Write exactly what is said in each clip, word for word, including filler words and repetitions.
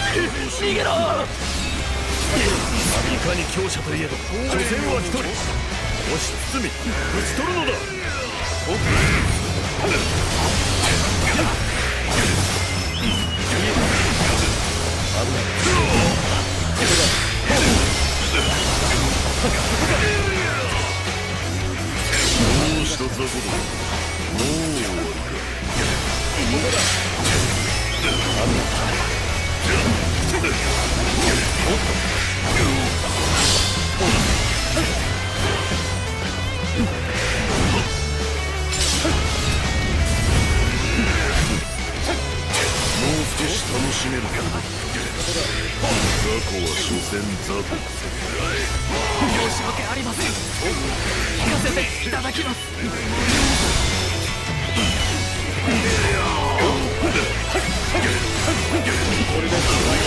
逃げろ。いかに強者といえど所詮は一人。押し包み打ち取るのだ。どうした雑魚ども、もう終わりか。ここだ。もう少し楽しめるか。雑魚は所詮雑魚。 申し訳ありません。聞かせていただきます。 これで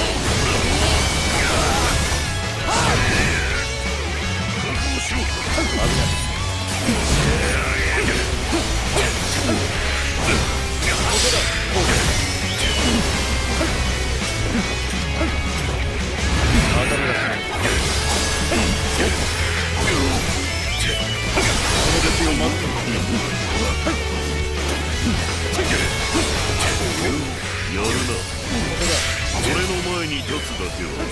やるな。俺の前に立つだけは。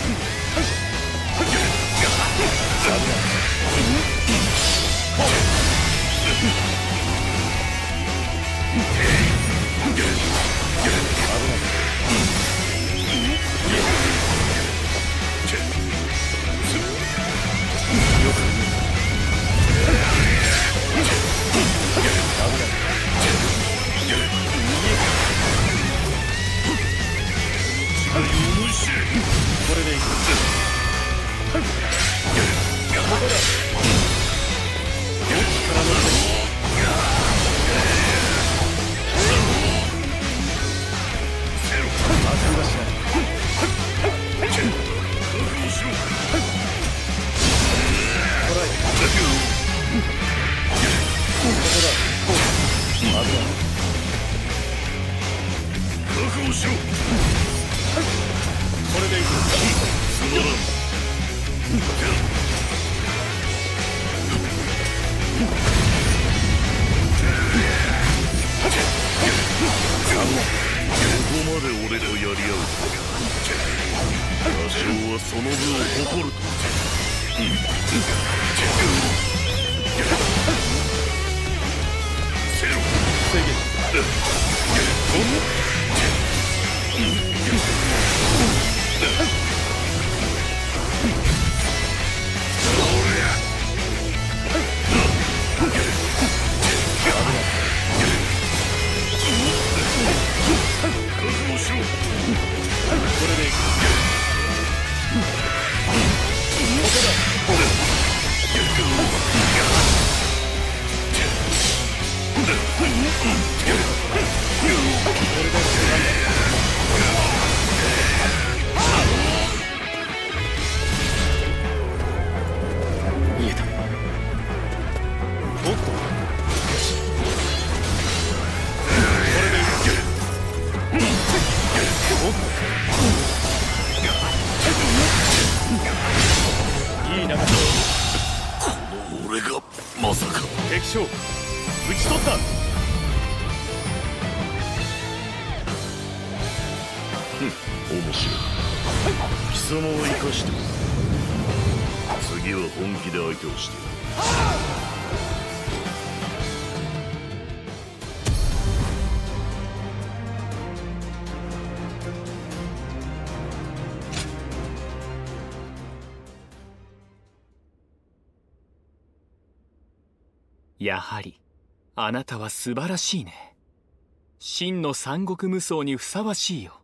これでいく。ここだ。力の手。焦りはしない。覚悟しろ。こらえ。ここだ。危ない。覚悟しろ。これでいく。つまらん。ここまで俺とやり合う。多少はその分を誇ると。せろ。制限。覚悟しろ。これでいく。ここだ。見えた。おっと。これでいく。いい流れ。この俺がまさか。敵将討ち取った。面白い。貴様を生かして次は本気で相手をしてやる。 やはりあなたは素晴らしいね。真の三国無双にふさわしいよ。